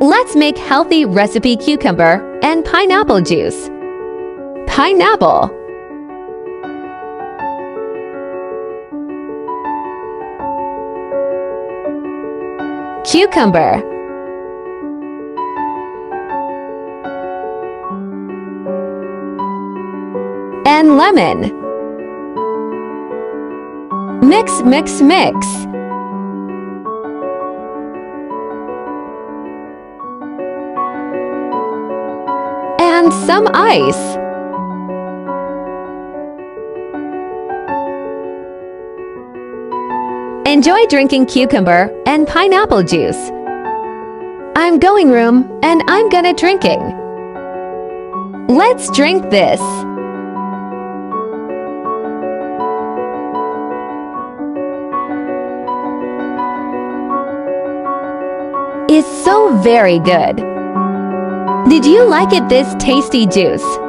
Let's make healthy recipe cucumber and pineapple juice. Pineapple, cucumber, and lemon. Mix, mix, mix. And some ice. Enjoy drinking cucumber and pineapple juice. I'm going room and I'm gonna drinking. Let's drink this. It's so very good. Did you like it, this tasty juice?